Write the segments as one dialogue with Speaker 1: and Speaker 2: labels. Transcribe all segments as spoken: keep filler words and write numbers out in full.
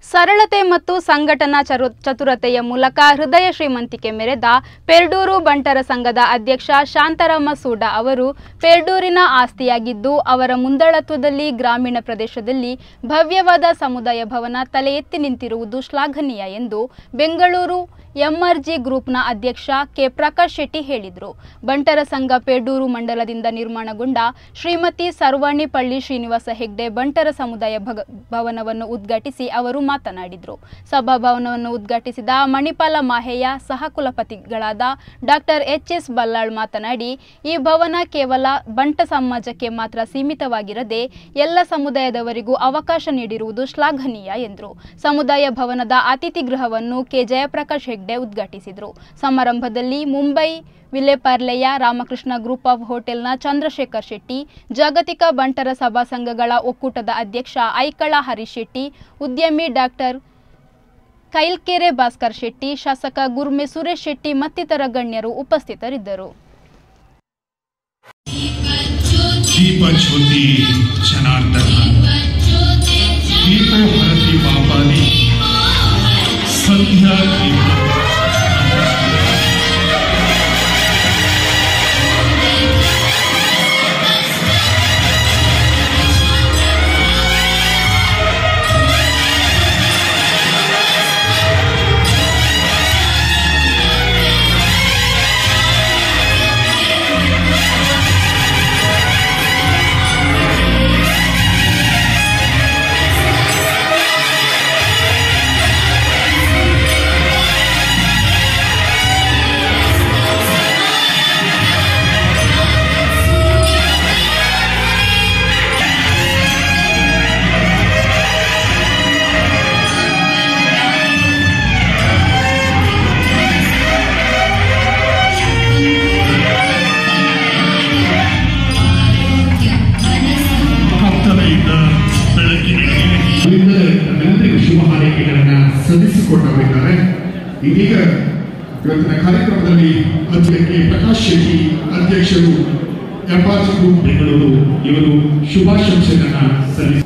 Speaker 1: ಸರಳತೆ ಮತ್ತು ಸಂಘಟನಾ ಚತುರತೆಯ ಮೂಲಕ ಹೃದಯ ಶ್ರೀಮಂತಿಕೆ ಮೆರೆದ ಪೆರ್ಡೂರು ಬಂಟರ ಸಂಘದ ಅಧ್ಯಕ್ಷ ಶಾಂತಾರಾಮ ಸೂಡಾ ಅವರು ಪೆರ್ಡೂರಿನ ಆಸ್ತಿಯಾಗಿದ್ದು, ಅವರ ಮುಂದಾಳತ್ವದಲ್ಲಿ ಗ್ರಾಮೀಣ ಪ್ರದೇಶದಲ್ಲಿ ಭವ್ಯವಾದ ಸಮುದಾಯ ಭವನ ತಲೆ ಎತ್ತಿ ನಿಂತಿರುವುದು ಶ್ಲಾಘನೀಯ ಎಂದು ಬೆಂಗಳೂರು ಎಂಆರ್ಜಿ ಗ್ರೂಪ್ನ ಅಧ್ಯಕ್ಷ ಕೆ ಪ್ರಕಾಶ್ ಶೆಟ್ಟಿ ಹೇಳಿದರು. ಬಂಟರ ಸಂಘ ಪೆರ್ಡೂರು ಮಂಡಲದಿಂದ ನಿರ್ಮಾಣಗೊಂಡ ಶ್ರೀಮತಿ ಸರ್ವಾಣಿ ಪಳ್ಳಿ ಶ್ರೀನಿವಾಸ ಹೆಗ್ಡೆ ಬಂಟರ ಸಮುದಾಯ ಭವನವನ್ನು ಉದ್ಘಾಟಿಸಿ ಅವರು ಮಾತನಾಡಿದರು. ಸಭಾಭವನವನ್ನು ಉದ್ಘಾಟಿಸಿದ ಮಣಿಪಾಲ ಮಾಹೆಯ ಸಹಕುಲಪತಿಗಳಾದ ಡಾಕ್ಟರ್ ಎಚ್ ಎಸ್ ಬಲ್ಲಾಳ್ ಮಾತನಾಡಿ, ಈ ಭವನ ಕೇವಲ ಬಂಟ ಸಮಾಜಕ್ಕೆ ಮಾತ್ರ ಸೀಮಿತವಾಗಿರದೆ ಎಲ್ಲ ಸಮುದಾಯದವರಿಗೂ ಅವಕಾಶ ನೀಡಿರುವುದು ಶ್ಲಾಘನೀಯ ಎಂದರು. ಸಮುದಾಯ ಭವನದ ಅತಿಥಿ ಗೃಹವನ್ನು ಕೆ ಜಯಪ್ರಕಾಶ್ ಹೆಗ್ಡೆ ಉದ್ಘಾಟಿಸಿದರು. ಸಮಾರಂಭದಲ್ಲಿ ಮುಂಬೈ ವಿಲೆಪಾರ್ಲೆಯ ರಾಮಕೃಷ್ಣ ಗ್ರೂಪ್ ಆಫ್ ಹೋಟೆಲ್ನ ಚಂದ್ರಶೇಖರ್ ಶೆಟ್ಟಿ, ಜಾಗತಿಕ ಬಂಟರ ಸಭಾ ಸಂಘಗಳ ಒಕ್ಕೂಟದ ಅಧ್ಯಕ್ಷ ಐಕಳ ಹರೀಶ್ ಶೆಟ್ಟಿ, ಉದ್ಯಮಿ ಡಾಕ್ಟರ್ ಕೈಲ್ಕೆರೆ ಭಾಸ್ಕರ್ ಶೆಟ್ಟಿ, ಶಾಸಕ ಗುರ್ಮೆ ಸುರೇಶ್ ಶೆಟ್ಟಿ ಮತ್ತಿತರ ಗಣ್ಯರು ಉಪಸ್ಥಿತರಿದ್ದರು.
Speaker 2: ಶುಭ ಹಾರೈಕೆಗಳನ್ನು ಸಲ್ಲಿಸಿಕೊಟ್ಟಿದ್ದಾರೆ. ಇದೀಗ ಇವತ್ತಿನ ಕಾರ್ಯಕ್ರಮದಲ್ಲಿ ಅಧ್ಯಕ್ಷ ಪ್ರಕಾಶ್ ಶೆಟ್ಟಿ ಅಧ್ಯಕ್ಷರು ಎಂಆರ್ಜಿ ಗ್ರೂಪ್ ಬೆಂಗಳೂರು ಇವರು ಶುಭಾಶಂಸೆಗಳನ್ನು ಸಲ್ಲಿಸಿ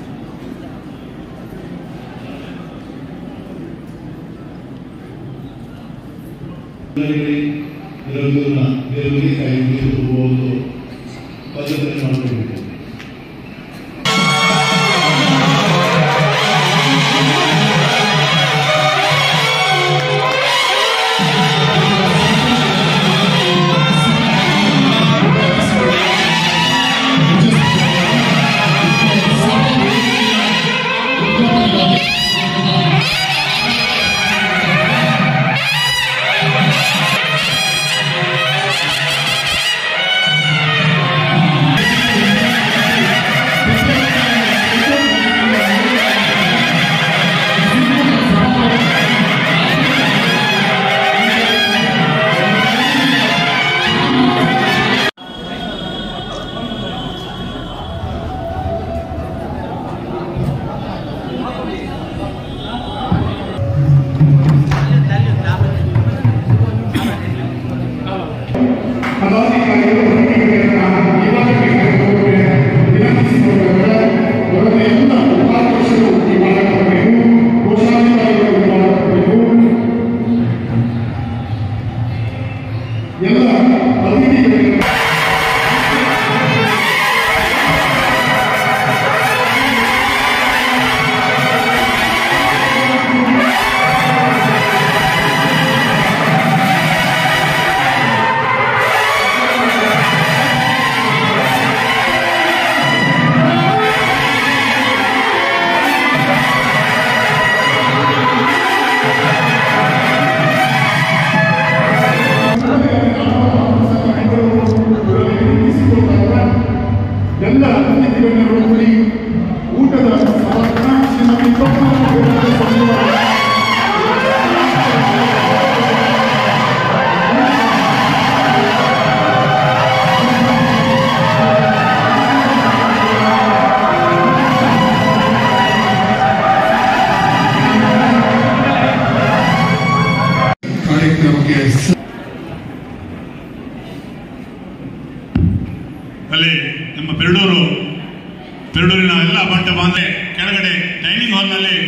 Speaker 3: ಅಲ್ಲಿ ನಮ್ಮ ಪೆರ್ಡೂರು ಪೆರ್ಡೂರಿನ ಎಲ್ಲ ಬಂಟ ಬಾಂಧೆ ಕೆಳಗಡೆ ಡೈನಿಂಗ್ ಹಾಲ್ನಲ್ಲಿ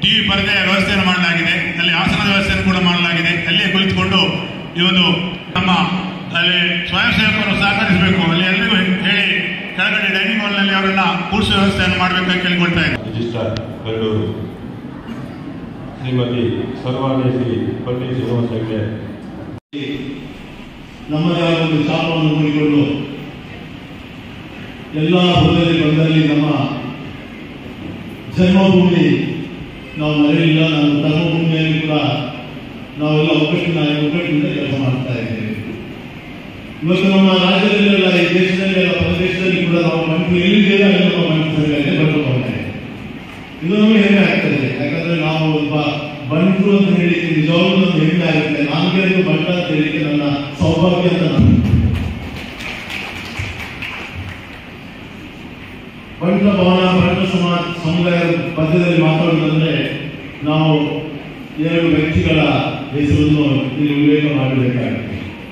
Speaker 3: ಟಿವಿ ಪರದೆಯ ವ್ಯವಸ್ಥೆಯನ್ನು ಮಾಡಲಾಗಿದೆ, ಅಲ್ಲಿ ಆಸನದ ವ್ಯವಸ್ಥೆಯನ್ನು ಕೂಡ ಮಾಡಲಾಗಿದೆ. ಅಲ್ಲೇ ಕುಳಿತುಕೊಂಡು ಈ ಒಂದು ನಮ್ಮ ಅಲ್ಲಿ ಸ್ವಯಂ ಸೇವಕರು ಸಹಕರಿಸಬೇಕು. ಅಲ್ಲಿ ಎಲ್ಲರಿಗೂ ಹೇಳಿ ಕೆಳಗಡೆ ಡೈನಿಂಗ್ ಹಾಲ್ನಲ್ಲಿ ಅವರನ್ನ ಕೂರಿಸುವ ವ್ಯವಸ್ಥೆಯನ್ನು ಮಾಡಬೇಕಾಗಿ ಕೇಳಿಕೊಳ್ತಾ ಇದ್ದಾರೆ.
Speaker 4: ರಿಜಿಸ್ಟ್ರಾರ್ ಬೆಂಗಳೂರು ಶ್ರೀಮತಿ ಸರ್ವಾದೇವಿ ಪಂಡಿತ್ ಶ್ರೀನಿವಾಸ ಹೆಗ್ಡೆ
Speaker 5: ನಮ್ಮದೇ ಒಂದು ಛಾಪವನ್ನು ಮೂಡಿಕೊಂಡು ಎಲ್ಲ ಹುದ್ದೆಯಲ್ಲಿ ಬಂದಲ್ಲಿ ನಮ್ಮ ಜನ್ಮಭೂಮಿ ನಾವು ಮರೆಯಲಿಲ್ಲ. ನಮ್ಮ ಕರ್ಮಭೂಮಿಯಲ್ಲಿ ಕೂಡ ನಾವೆಲ್ಲ ಒಗ್ಗಟ್ಟಿನ ಒಗ್ಗಟ್ಟಿನಿಂದ ಕೆಲಸ ಮಾಡ್ತಾ ಇದ್ದೇವೆ. ಇವತ್ತು ನಮ್ಮ ರಾಜ್ಯದಲ್ಲೆಲ್ಲ, ಈ ದೇಶದಲ್ಲೆಲ್ಲ, ಪ್ರದೇಶದಲ್ಲಿ ಕೂಡ ನಾವು ಬಂಟು ಎಲ್ಲಿದ್ದೇವೆ ಅಲ್ಲಿ ನಮ್ಮ ಬಂಟು ಸಂಘಟನೆ ಬರ್ತಾರೆ. ಇದು ನಮಗೆ ಹೆಮ್ಮೆ ಆಗ್ತದೆ. ಯಾಕಂದ್ರೆ ನಾವು ಒಬ್ಬ ಬಂಟು ಅಂತ ಹೇಳಿಕ್ಕೆ ನಿಜವಾಗ್ಲೂ ಒಂದು ಹೆಮ್ಮೆ ಆಗುತ್ತೆ. ನಾಲ್ಕೈದು ಬಂಟ ಅಂತ ಹೇಳಿಕ್ಕೆ ನನ್ನ ಸೌಭಾಗ್ಯ ಅಂತ ನಾನು ಬಂಟ ಭವನ ಬಂಟ ಸಮಾಜ ಸಮುದಾಯದ ಮಧ್ಯದಲ್ಲಿ ಮಾತಾಡುವುದಂದ್ರೆ ನಾವು ಎರಡು ವ್ಯಕ್ತಿಗಳ ಹೆಸರನ್ನು ಇಲ್ಲಿ ಉಲ್ಲೇಖ ಮಾಡಬೇಕಾಗುತ್ತೆ.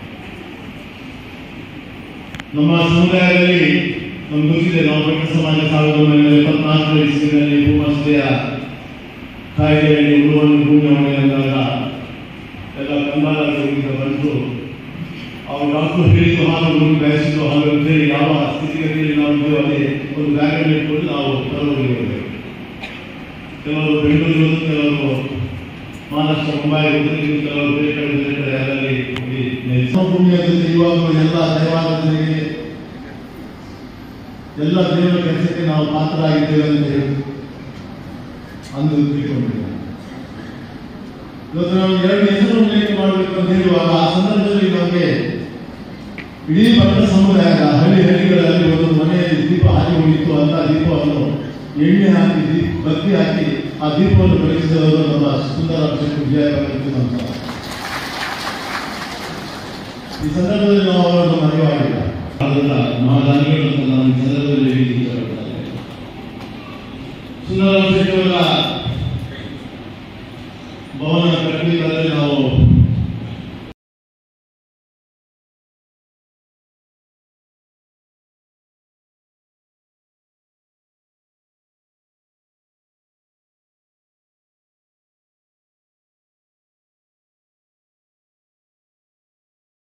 Speaker 5: ನಮ್ಮ ಸಮುದಾಯದಲ್ಲಿ ನಮ್ಗೆ ಗೊತ್ತಿದೆ, ನಾವು ಬಂಟ ಸಮಾಜ ಸಾವಿರದ ಒಂಬೈನೂರ ಎಪ್ಪತ್ನಾಲ್ಕರ ಇಸ್ವಿನಲ್ಲಿ ಭೂಮಸ್ತೆಯ ಕಾಯ್ದೆಯಲ್ಲಿ ಉಳುವನ್ನು ಭೂಮಿ ಹೊಣೆಯಾದಾಗ ಎಲ್ಲ ಕಂಬಾಲದಿಂದ ಬಂದು ಅವರು ಡಾಕ್ಟರ್ ಹೇಳಿದ್ದು ಹಾಲು ಭೂಮಿ ಬಯಸಿದ್ದು ಹಾಲು ಅಂತೇಳಿ ಯಾವ ಸ್ಥಿತಿಗತಿಯಲ್ಲಿ ನಾವು ಅಲ್ಲಿ ಒಂದು ಬ್ಯಾಗಲ್ಲಿ ಇಟ್ಕೊಂಡು ನಾವು ಹೊರಗೋಗಿದ್ದೇವೆ. ಕೆಲವರು ಬೆಂಗಳೂರು, ಕೆಲವರು ಮಹಾರಾಷ್ಟ್ರ ಮುಂಬೈ, ಕೆಲವರು ಬೇರೆ ಕಡೆ ಬೇರೆ ಕಡೆ ಅದರಲ್ಲಿ ಭೂಮಿಯ ಜೊತೆ ಇವಾಗ ಎಲ್ಲ ದೈವಾರಾಧನೆಗೆ ಎಲ್ಲ ದೇವರ ಕೆಲಸಕ್ಕೆ ನಾವು ಪಾತ್ರರಾಗಿದ್ದೇವೆ ಅಂತ ಹೇಳಿ ಅಂದು ತಿಳ್ಕೊಂಡಿದ್ದೇವೆ. ಇವತ್ತು ನಾವು ಎರಡು ಹೆಸರು ಉಲ್ಲೇಖ ಮಾಡಬೇಕು ಅಂತ ಹೇಳುವಾಗ ಆ ಸಂದರ್ಭದಲ್ಲಿ ನಮಗೆ ಇಡೀ ಬಂಟ ಸಮುದಾಯದ ಹಳ್ಳಿ ಹಳ್ಳಿಗಳಲ್ಲಿ ಒಂದು ಮನೆಯಲ್ಲಿ ದೀಪ ಹಾಕಿ ಹೋಗಿತ್ತು. ಅಂತ ದೀಪವನ್ನು ಎಣ್ಣೆ ಹಾಕಿ ದೀಪ ಬತ್ತಿ ಹಾಕಿ ಆ ದೀಪವನ್ನು ಬೆಳೆಸಿದವರು ನಮ್ಮ ಸುಂದರ ವಿಜಯ ಅಂತ. ಈ ಸಂದರ್ಭದಲ್ಲಿ ನಾವು ಅವರನ್ನು ಮರೆಯುವಾಗಿಲ್ಲ. ಅದನ್ನ ಮಹಾದಾನಿಗಳು ಅಂತ ನಾವು ಈ ಸಂದರ್ಭದಲ್ಲಿ ಇಷ್ಟಪಡ್ತಾರೆ. ಸುಂದರ ಭವನ ಕಟ್ಟಲಿಲ್ಲ